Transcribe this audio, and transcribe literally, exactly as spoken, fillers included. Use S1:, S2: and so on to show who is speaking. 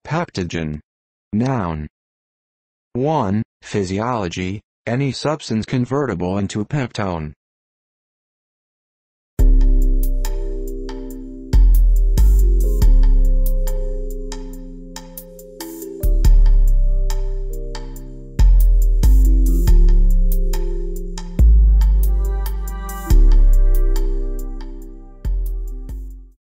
S1: Peptogen. Noun. one. Physiology, any substance convertible into a peptone.